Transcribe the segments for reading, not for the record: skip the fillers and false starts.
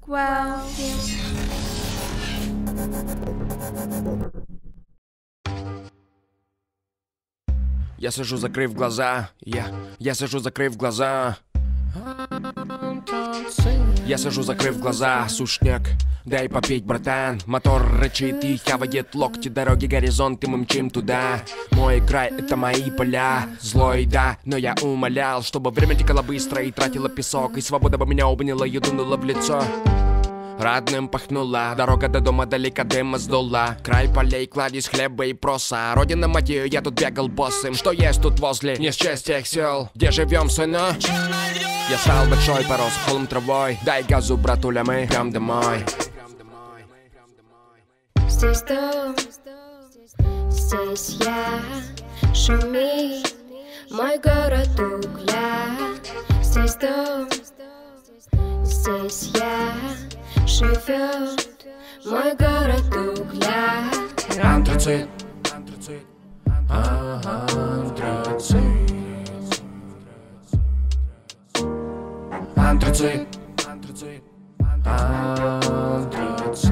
Well, я сижу, закрыв глаза. Я сижу, закрыв глаза. Я сижу, закрыв глаза, сушняк. Дай попеть, братан. Мотор рычит и хавает локти, дороги, горизонты, мы мчим туда. Мой край — это мои поля. Злой, да, но я умолял, чтобы время текало быстро и тратило песок, и свобода бы меня обняла и дунула в лицо. Родным пахнула, дорога до дома далека, дыма сдула. Край полей, кладезь хлеба и проса. Родина, мать ее, я тут бегал боссом. Что есть тут возле несчастья сел? Где живем, сына? Я стал большой, порос холм травой. Дай газу, братуля, мы прям домой. здесь дом, здесь я. Шумит мой город угля. Здесь дом, здесь я. Живет мой город угля. Антрацит, антрацит, антрацит. Антрацит, антрацит, антрацит.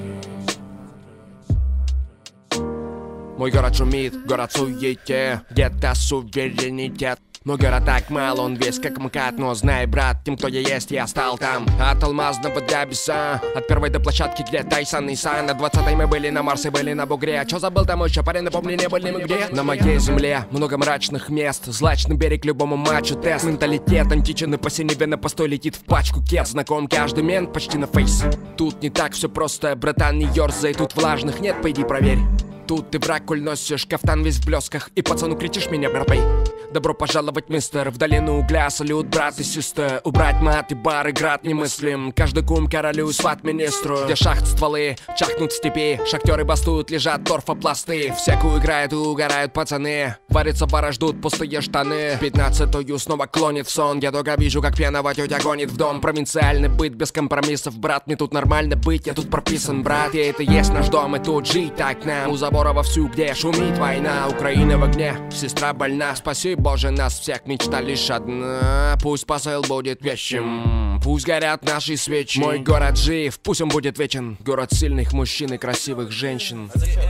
Мой город шумит, город суете, где-то суверенитет. Мой город так мал, он весь как МКАД. Но знай, брат, тем, кто я есть, я стал там. От алмазного до беса, от первой до площадки, где Тайсон и Сан. На 20-й мы были на Марсе, были на бугре. Чё забыл там еще, парень, напомни, не были мы где? На моей земле много мрачных мест. Злачный берег любому матчу тест. Менталитет античен и по синеве на постой летит в пачку кет. Знаком каждый мент почти на фейс. Тут не так все просто, братан, не ёрзай. Тут влажных нет, пойди проверь. Тут ты враг, коль носишь кафтан весь в блесках. И пацану кричишь меня, братей. Добро пожаловать, мистер, в долину угля. Салют, брат и сестер. Убрать мат и бар, и град немыслим. Каждый кум королю и сват-министру. Где шахт стволы, чахнут в степи. Шахтеры бастуют, лежат торфопласты. Всякую играют и угорают пацаны. Варятся бара, ждут пустые штаны. 15-ю снова клонит в сон. Я долго вижу, как пьяного тетя гонит в дом. Провинциальный быт без компромиссов, брат. Мне тут нормально быть, я тут прописан, брат. И это есть наш дом, и тут жить так нам. У забора вовсю, где шумит война. Украина в огне, сестра больна. Спасибо, Боже, нас всех мечта лишь одна. Пусть посыл будет вещим, пусть горят наши свечи. Мой город жив, пусть он будет вечен. Город сильных мужчин и красивых женщин.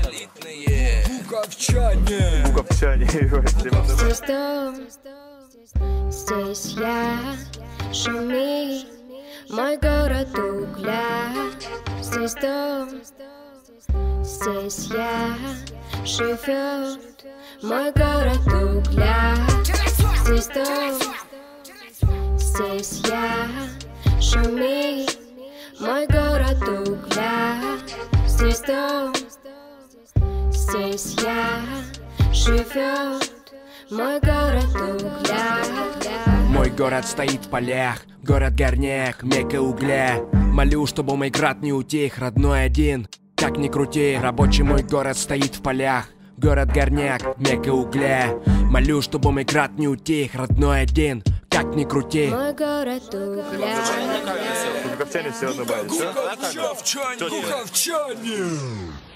Буковчане. Буковчане. Здесь дом, здесь я. Шумит мой город угля. Здесь дом, здесь я. Живет мой город угля. Здесь дом, здесь я. Шумит мой город угля. Здесь дом, здесь я. Живет мой город угля. Мой город стоит в полях, город горняк, мека угля. Молю, чтобы мой град не утих, родной один. Как ни крути, рабочий мой город стоит в полях. Город горняк, мека угля. Молю, чтобы мой град не утих, родной один. Как ни крути. Мой город угля. Буковчане все одно бали. Буковчане!